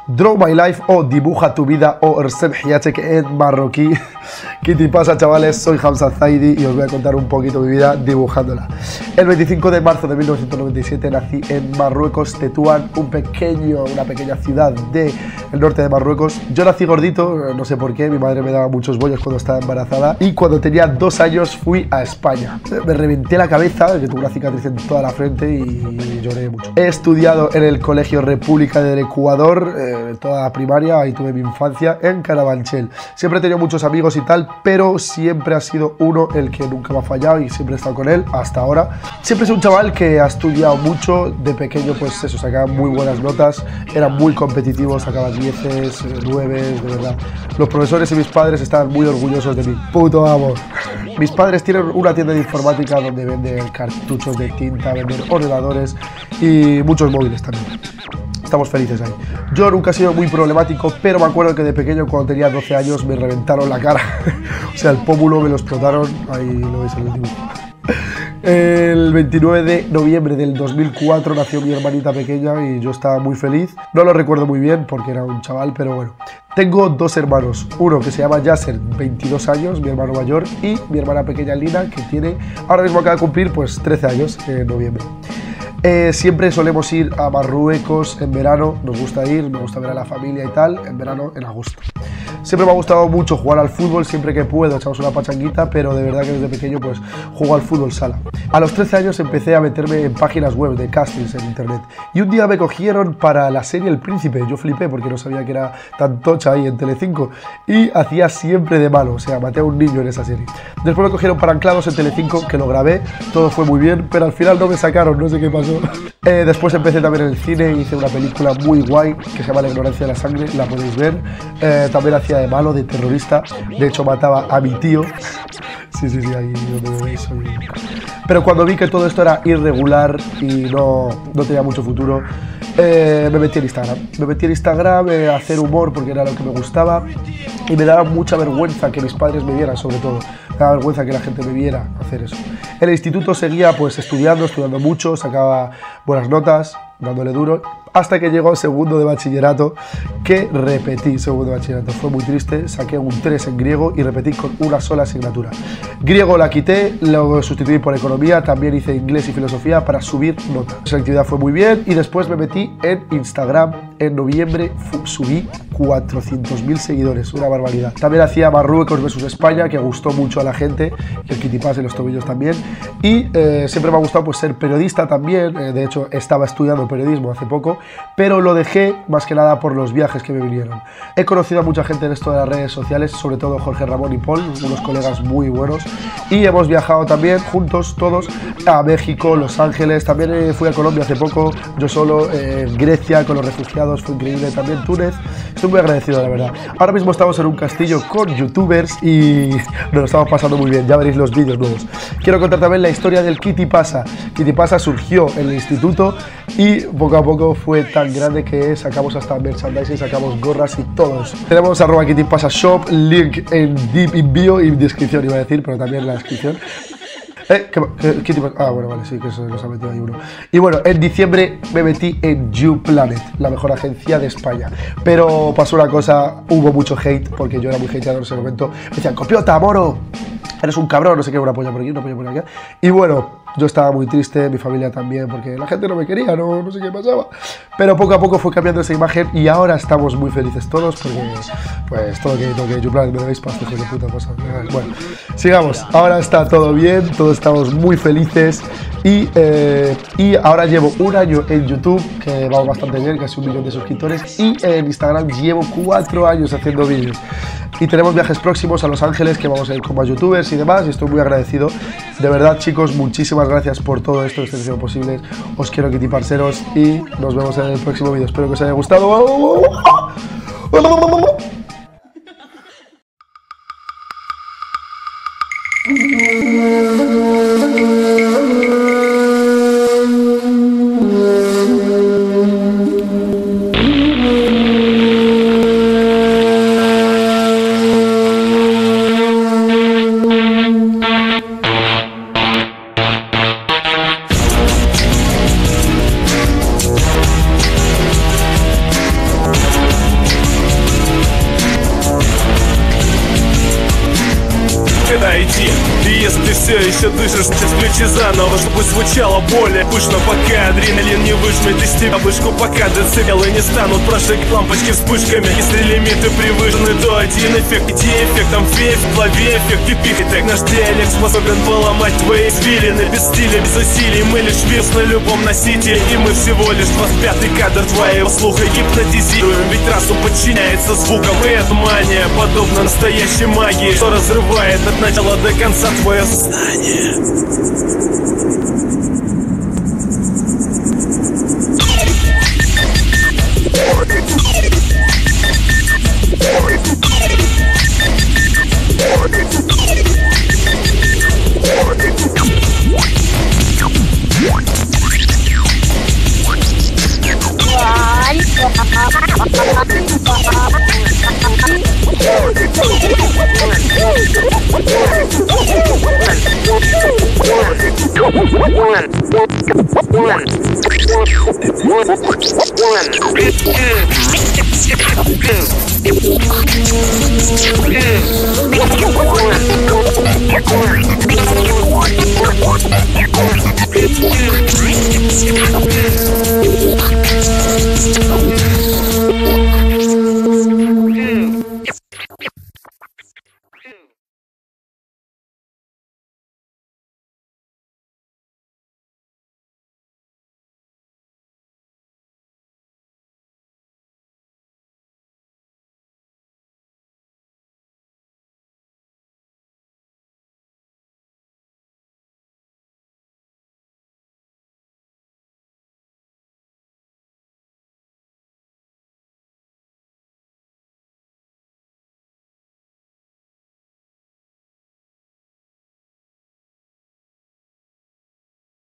Draw My Life o Dibuja tu vida o Ersem Hiatek en marroquí. ¿Qué te pasa, chavales? Soy Hamza Zaidi y os voy a contar un poquito mi vida dibujándola. El 25 de marzo de 1997 nací en Marruecos, Tetuán, una pequeña ciudad del norte de Marruecos. Yo nací gordito, no sé por qué, mi madre me daba muchos bollos cuando estaba embarazada y cuando tenía 2 años fui a España. Me reventé la cabeza, que tuve una cicatriz en toda la frente y lloré mucho. He estudiado en el Colegio República del Ecuador, toda la primaria, ahí tuve mi infancia, en Carabanchel. Siempre he tenido muchos amigos y tal, pero siempre ha sido uno el que nunca me ha fallado y siempre he estado con él hasta ahora. Siempre soy un chaval que ha estudiado mucho, de pequeño pues eso, sacaba muy buenas notas, era muy competitivo, sacaba 10, 9, de verdad. Los profesores y mis padres estaban muy orgullosos de mí. Puto amo. Mis padres tienen una tienda de informática donde venden cartuchos de tinta, venden ordenadores y muchos móviles también. Estamos felices ahí. Yo nunca he sido muy problemático, pero me acuerdo que de pequeño, cuando tenía 12 años, me reventaron la cara. O sea, el pómulo me lo explotaron. Ahí lo veis en el dibujo. El 29 de noviembre del 2004 nació mi hermanita pequeña y yo estaba muy feliz. No lo recuerdo muy bien porque era un chaval, pero bueno. Tengo 2 hermanos, uno que se llama Yasser, 22 años, mi hermano mayor, y mi hermana pequeña Lina, que tiene, ahora mismo acaba de cumplir, pues 13 años en noviembre. Siempre solemos ir a Marruecos en verano, nos gusta ir, me gusta ver a la familia y tal, en verano, en agosto. Siempre me ha gustado mucho jugar al fútbol, siempre que puedo echamos una pachanguita, pero de verdad que desde pequeño pues juego al fútbol sala. A los 13 años empecé a meterme en páginas web de castings en internet y un día me cogieron para la serie El Príncipe. Yo flipé porque no sabía que era tan tocha ahí en Telecinco y hacía siempre de malo, o sea, maté a un niño en esa serie. Después me cogieron para Anclados en Telecinco, que lo grabé, todo fue muy bien, pero al final no me sacaron, no sé qué pasó. Después empecé también en el cine, hice una película muy guay que se llama La ignorancia de la sangre, la podéis ver. También hacía de malo, de terrorista, de hecho mataba a mi tío. Sí, ahí donde me veis. Pero cuando vi que todo esto era irregular y no tenía mucho futuro, me metí en Instagram. Me metí en Instagram a hacer humor porque era lo que me gustaba y me daba mucha vergüenza que mis padres me vieran, sobre todo. Me daba vergüenza que la gente me viera hacer eso. En el instituto seguía pues estudiando mucho, sacaba buenas notas, dándole duro, hasta que llegó segundo de bachillerato, que repetí segundo de bachillerato. Fue muy triste, saqué un 3 en griego y repetí con una sola asignatura. Griego la quité, lo sustituí por economía, también hice inglés y filosofía para subir nota. Esa actividad fue muy bien y después me metí en Instagram. En noviembre subí 400.000 seguidores, una barbaridad. También hacía Marruecos versus España, que gustó mucho a la gente, y el Kitty-Pass en los tobillos también. Y siempre me ha gustado pues ser periodista también, de hecho estaba estudiando periodismo hace poco, pero lo dejé más que nada por los viajes que me vinieron. He conocido a mucha gente en esto de las redes sociales, sobre todo Jorge Ramón y Paul, unos colegas muy buenos, y hemos viajado también juntos todos a México, Los Ángeles, también fui a Colombia hace poco, yo solo, Grecia con los refugiados, fue increíble, también Túnez. Estoy muy agradecido, la verdad. Ahora mismo estamos en un castillo con youtubers y nos lo estamos pasando muy bien, ya veréis los vídeos nuevos. Quiero contar también la historia del Kitty-Pasa. Kitty-Pasa surgió en el instituto y poco a poco fue tan grande que sacamos hasta merchandising, sacamos gorras y todo eso. Tenemos @Kitty-Pasa Shop, link en bio y descripción, iba a decir, pero también en la descripción. Bueno, vale, sí, que eso nos ha metido ahí uno. Y bueno, en diciembre me metí en YouPlanet, la mejor agencia de España. Pero pasó una cosa, hubo mucho hate, porque yo era muy hateado en ese momento. Me decían, copiota, moro, eres un cabrón, no sé qué, una polla por aquí, una polla por acá. Y bueno, yo estaba muy triste, mi familia también, porque la gente no me quería, no sé qué pasaba. Pero poco a poco fue cambiando esa imagen y ahora estamos muy felices todos, porque pues todo lo que YouPlanet me debéis para hijos de puta cosas. Bueno, sigamos, ahora está todo bien, todos estamos muy felices y ahora llevo 1 año en YouTube, que va bastante bien, casi 1 millón de suscriptores, y en Instagram llevo 4 años haciendo vídeos. Y tenemos viajes próximos a Los Ángeles, que vamos a ir con más youtubers y demás, y estoy muy agradecido. De verdad, chicos, muchísimas gracias por todo esto, que esté siendo posible. Os quiero, Kitty Parceros, y nos vemos en el próximo vídeo. Espero que os haya gustado. впереди. И если ты все еще дышишь, сейчас включи заново, чтобы звучало более пышно, пока адреналин не выжмет из тебя вышку, пока децибелы не станут прожигать лампочки вспышками. Если лимиты превышены, то один эффект, иди эффектом фейс, в голове эффект пипик. И так наш диалект способен поломать твои извилины. Без стиля, без усилий, мы лишь вирус на любом носителе. И мы всего лишь 25-й кадр твоего слуха гипнотизируем, ведь разум подчиняется звукам. И эта мания подобна настоящей магии, что разрывает от начала до конца твое сознание. One.